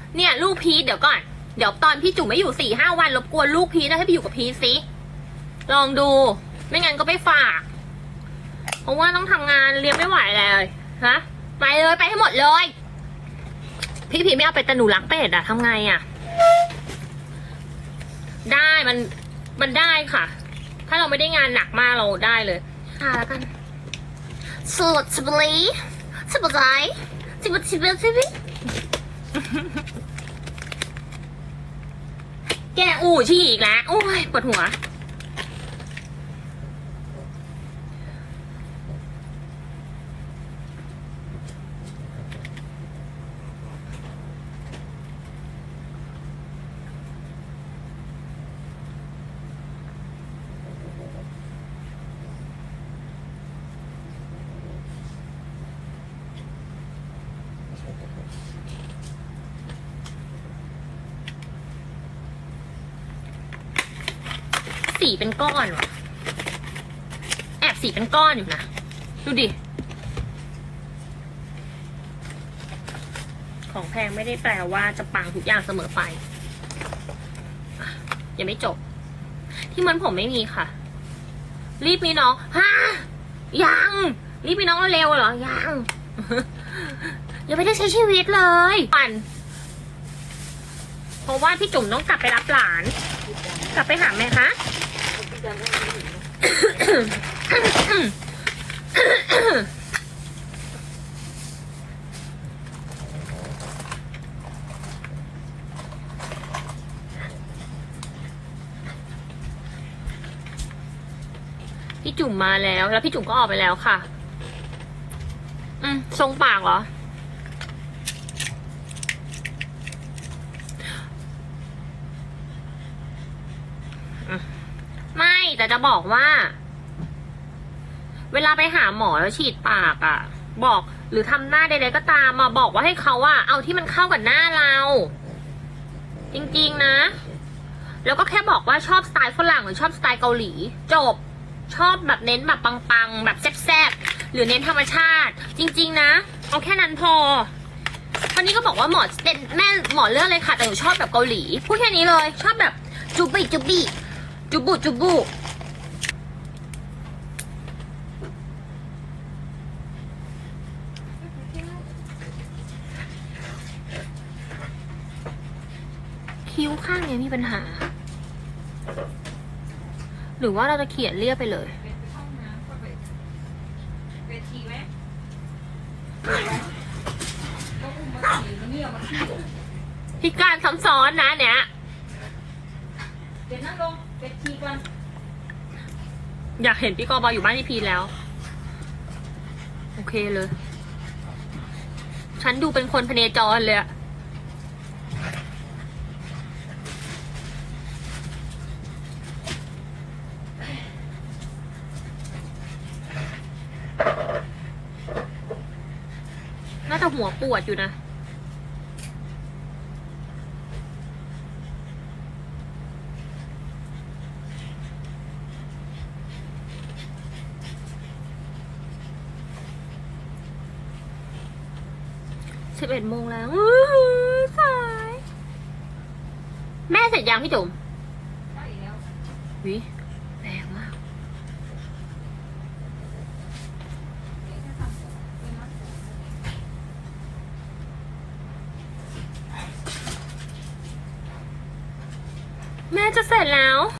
เนี่ยลูกพีชเดี๋ยวก่อน เดี๋ยวตอนพี่จุ๋มไม่อยู่4-5 วันรบกวนลูกพีชนะให้ไปอยู่กับพีชสิลองดูไม่งั้นก็ไปฝากเพราะว่าต้องทำงานเลี้ยงไม่ไหวเลยฮะไปเลยไปให้หมดเลยพี่พีชไม่เอาไปแต่หนูรักเป็ดอะทำไงอะได้มันได้ค่ะถ้าเราไม่ได้งานหนักมากเราได้เลยแล้วกันสลัดสบลีสบายสิบแกอู่ชี่อีกแล้วโอ้ยปวดหัวสีเป็นก้อนว่ะแอบสีเป็นก้อนอยู่นะดูดิของแพงไม่ได้แปลว่าจะปังทุกอย่างเสมอไปยังไม่จบที่มันผมไม่มีค่ะรีบมีน้องฮะยังรีบมีน้องเร็วเหรอยังยังไม่ได้ใช้ชีวิตเลยเพราะว่าพี่จุ๋มต้องกลับไปรับหลานกลับไปหาแม่คะพี่จุ๋มมาแล้วพี่จุ๋มก็ออกไปแล้วค่ะทรงปากเหรอไม่แต่จะบอกว่าเวลาไปหาหมอแล้วฉีดปากอ่ะบอกหรือทำหน้าใดๆก็ตามมาบอกว่าให้เขาว่าเอาที่มันเข้ากับหน้าเราจริงๆนะแล้วก็แค่บอกว่าชอบสไตล์ฝรั่งหรือชอบสไตล์เกาหลีจบชอบแบบเน้นแบบปังๆแบบแซ่บๆหรือเน้นธรรมชาติจริงๆนะเอาแค่นั้นพอคราวนี้ก็บอกว่าหมอเป็นแม่หมอเลือกเลยค่ะแต่หนูชอบแบบเกาหลีพูดแค่นี้เลยชอบแบบจุบิจุบิจุบุจุบุคิ้วข้างนี้มีปัญหาหรือว่าเราจะเขียนเรียบไปเลยพิการซ้ำซ้อนนะเนี่ยเดี๋ยวนั่งลงเป็ดทีก่อนอยากเห็นพี่กอบออยู่บ้านพี่พีแล้วโอเคเลยฉันดูเป็นคนพเนจรเลยอะน่าจะหัวปวดอยู่นะ11 โมงแล้วสายแม่เสร็จยังพี่จุ๋มได้แล้ววิแรงมากแม่จะเสร็จแล้ว